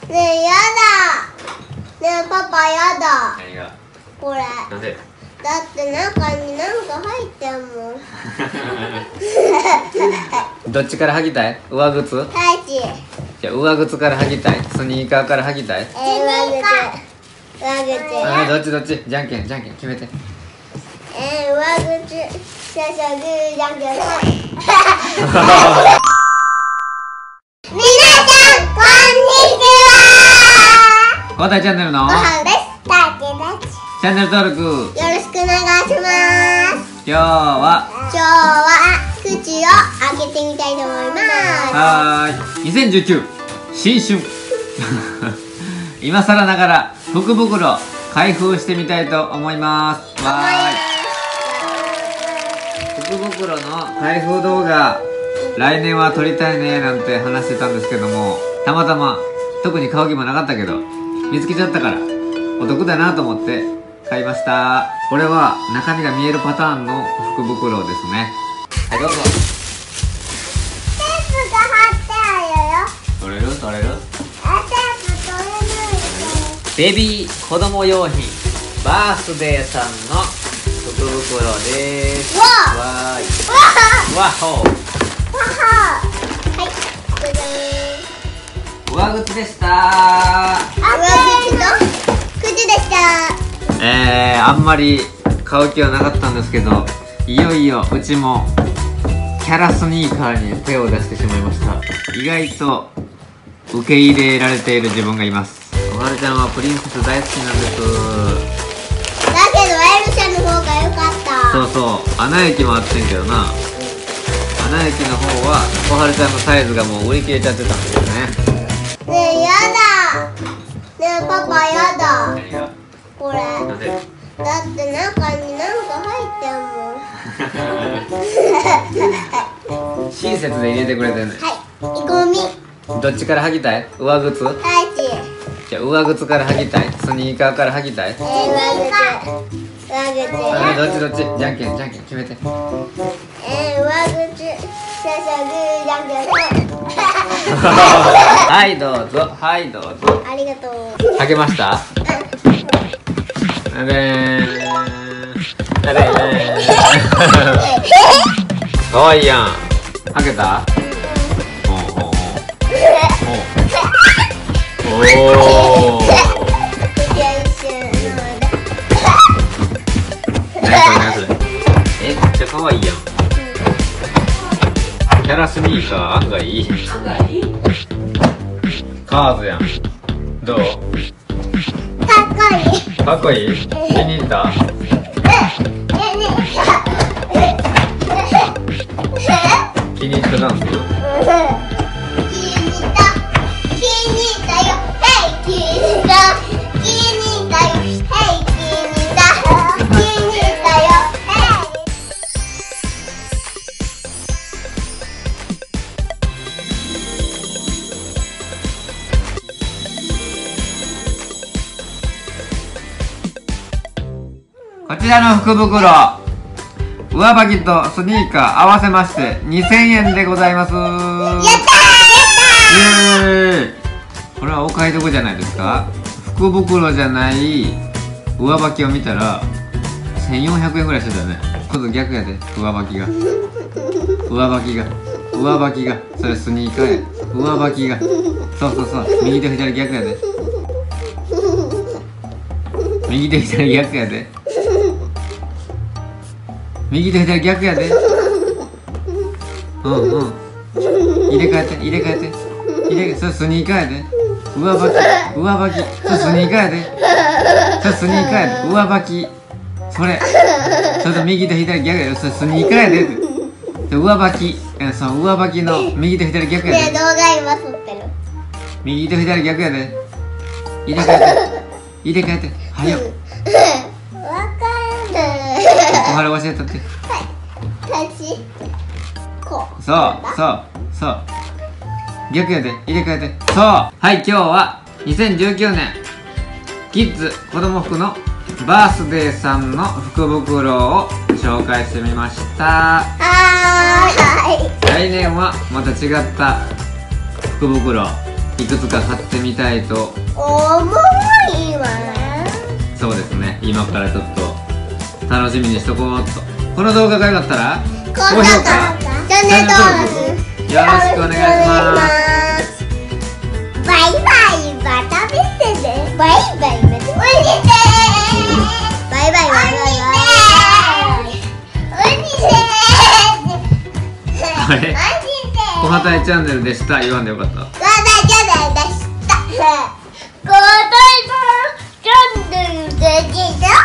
ねえ、やだ。ねえ、パパやだ。 何が？ これ。 なんで？ だって中になんか入ってんもん。 どっちから履きたい？上靴？ はいち。 じゃあ上靴から履きたい？スニーカーから履きたい？ 上靴。 どっち？じゃんけん決めて。 上靴。じゃんけん。皆さんこんにちは。 交代チャンネルのごはんです。たけです。 チャンネル登録よろしくお願いします。 今日は口を開けてみたいと思います。 はーい2019新春今更ながら福袋開封してみたいと思います。わーい福袋の開封動画来年は撮りたいねなんて話してたんですけども、たまたま特に買う気もなかったけど見つけちゃったからお得だなと思って買いました。これは中身が見えるパターンの福袋ですね。はいどうぞ。 テープが貼ってあるよ。 取れるテープ取れないベビー子供用品バースデーさんの福袋です。 わーいわわほはい、これで上靴でした。 口でした。 あんまり買う気はなかったんですけど、いよいようちもキャラスニーカーに手を出してしまいました。意外と受け入れられている自分がいます。おはるちゃんはプリンセス大好きなんです。 だけどエルシャの方が良かった。 そうそう、アナ雪もあってんけどな、アナ雪の方は小春ちゃんのサイズがもう売り切れちゃってたんですよね。 ねえ、やだ。ねえ、パパやだ。 何が？ これ。 なんで？ だって中になんか入ってんもん。 親切で入れてくれてんねん。 はい、ゴミ。 どっちから履きたい？上靴？ はいち。 じゃあ上靴から履きたい？スニーカーから履きたい？ 上靴。 どっち？じゃんけん決めて。 上靴。じゃんけん。 はいどうぞ。 ありがとう。 履けました？あれーかわいいやん。履けた？おお。何それ。めっちゃかわいいやん。キャラスニーカー案外いい。カーズやん。どう？かっこいい？気に入った？気に入ったダンス？こちらの福袋、上履きとスニーカー合わせまして2000円でございます。やったー！イエーイ！これはお買い得じゃないですか。福袋じゃない上履きを見たら1400円ぐらいしてたよね。ちょっと逆やで、上履きがそれスニーカーや。上履きがそう右と左逆やで。右と左逆やで。右と左逆やで。入れ替えてそれスニーカーやで。上履きそれスニーカーやで。上履きそれと右と左逆やで。それスニーカーやで。上履きその上履きの右と左逆やで。 動画今撮ってる。 右と左逆やで。入れ替えてはよ。 わかんない。 小春教えとって。そう逆やで。入れ替えて。はい、今日は2019年キッズ子供服のバースデーさんの福袋を紹介してみました。来年はまた違った福袋いくつか買ってみたいと。 重いわね。 そうですね、今からちょっと楽しみにしとこうっと。この動画が良かったら高評価、 チャンネル登録よろしくお願いします。 バイバイ、また見てね。バイバイ、また見てね。バイバイ、バイバイ、バイバイ。 あれ、小畑チャンネルでした言わんでよかった。 小畑チャンネルでした。小畑チャンネルでした。